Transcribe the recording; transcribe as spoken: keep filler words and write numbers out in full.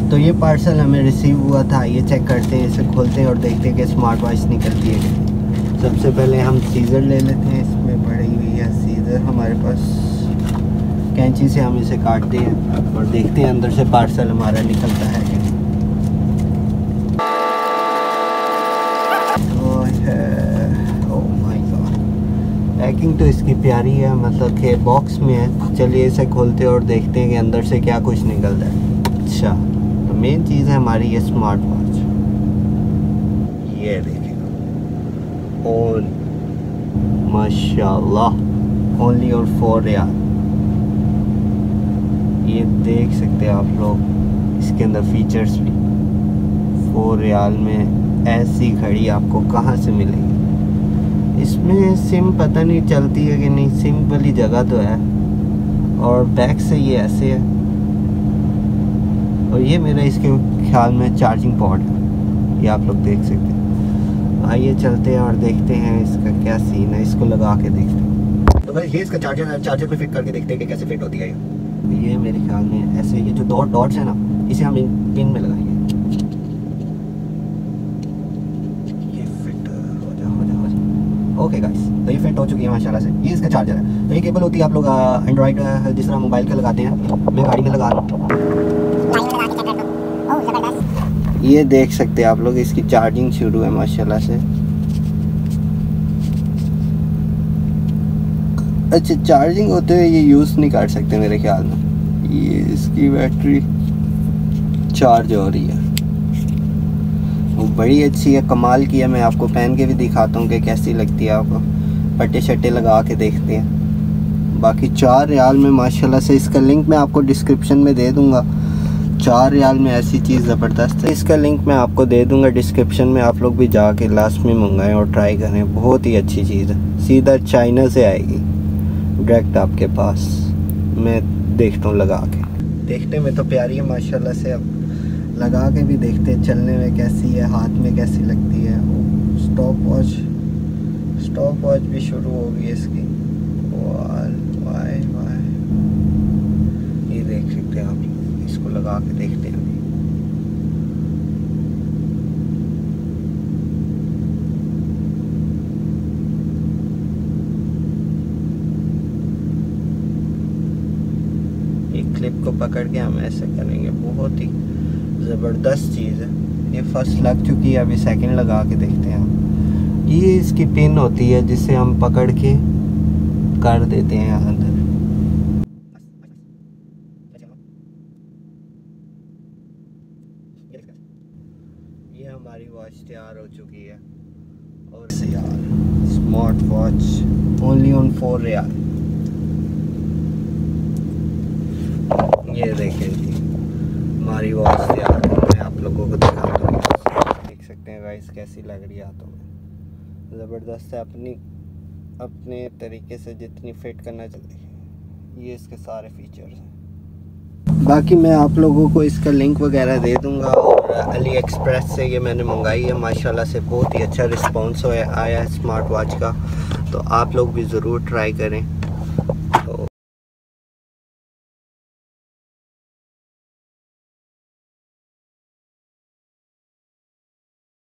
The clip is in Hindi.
तो ये पार्सल हमें रिसीव हुआ था, ये चेक करते हैं, इसे खोलते हैं और देखते हैं कि स्मार्ट वॉच निकलती है। सबसे पहले हम सीज़र ले लेते हैं, इसमें पड़ी हुई है सीज़र हमारे पास, कैंची से हम इसे काटते हैं और देखते हैं अंदर से पार्सल हमारा निकलता है कि ओह माय गॉड। पैकिंग तो इसकी प्यारी है, मतलब कि बॉक्स में है। चलिए इसे खोलते हैं और देखते हैं कि अंदर से क्या कुछ निकलता है। अच्छा, तो मेन चीज़ है हमारी ये स्मार्ट वॉच। ये देखिएगा, ऑन माशाल्लाह, ओनली और फोर रियाल। ये देख सकते हैं आप लोग, इसके अंदर फीचर्स भी। फोर रियाल में ऐसी घड़ी आपको कहाँ से मिलेगी। इसमें सिम पता नहीं चलती है कि नहीं, सिम वाली जगह तो है, और बैक से ये ऐसे है, और ये मेरा इसके ख्याल में चार्जिंग पॉड है, ये आप लोग देख सकते हैं। आइए चलते हैं और देखते हैं इसका क्या सीन है, इसको लगा के देखते हैं। तो भाई ये इसका चार्जर चार्जर पे फिट करके देखते हैं कि कैसे फिट होती है ये। ये मेरे ख्याल में ऐसे, ये जो डॉट डॉट्स है ना, इसे हम इन पिन में लगाएंगे। ये फिट हो जा हो जा हो जा ओके गाइस, तो ये फिट हो चुकी है माशाल्लाह से। ये इसका चार्जर है। तो ये केबल होती है, आप लोग एंड्रॉइड जिस तरह मोबाइल के लगाते हैं, मैं गाड़ी में लगा रहा हूँ। ये देख सकते हैं आप लोग, इसकी चार्जिंग शुरू है माशाल्लाह से। अच्छा, चार्जिंग होते हुए ये यूज़ नहीं कर सकते मेरे ख्याल में। ये इसकी बैटरी चार्ज हो रही है, वो बड़ी अच्छी है, कमाल की है। मैं आपको पहन के भी दिखाता हूँ कि कैसी लगती है आपको। पट्टे शट्टे लगा के देखते हैं। बाकी चार रियाल में माशाल्लाह से, इसका लिंक मैं आपको डिस्क्रिप्शन में दे दूँगा। चार रियाल में ऐसी चीज़ ज़बरदस्त है, इसका लिंक मैं आपको दे दूंगा डिस्क्रिप्शन में। आप लोग भी जाके लास्ट में मंगाएं और ट्राई करें, बहुत ही अच्छी चीज़ है। सीधा चाइना से आएगी डायरेक्ट आपके पास। मैं देखता हूँ लगा के, देखने में तो प्यारी है माशाल्लाह से। अब लगा के भी देखते हैं चलने में कैसी है, हाथ में कैसी लगती है। स्टॉप वॉच स्टॉप वॉच भी शुरू हो गई इसकी। वाह वाह, ये देख सकते हैं आप, इसको लगा के देखते हैं। ये क्लिप को पकड़ के हम ऐसे करेंगे, बहुत ही ज़बरदस्त चीज़ है। ये फर्स्ट लग चुकी है, अभी सेकंड लगा के देखते हैं हम। ये इसकी पिन होती है जिसे हम पकड़ के कर देते हैं अंदर। ये हमारी वॉच तैयार हो चुकी है। और यार, smart watch only on four riyal. ये देखें जी, हमारी वॉच तैयार है। मैं आप लोगों को दिखाता हूँ, देख सकते हैं गाइस कैसी लग रही है हाथों में। ज़बरदस्त है, अपनी अपने तरीके से जितनी फिट करना चाहिए। ये इसके सारे फीचर्स हैं। बाकी मैं आप लोगों को इसका लिंक वगैरह दे दूंगा। और अली एक्सप्रेस से ये मैंने मंगाई है, माशाल्लाह से बहुत ही अच्छा रिस्पॉन्स आया है स्मार्ट वॉच का। तो आप लोग भी ज़रूर ट्राई करें।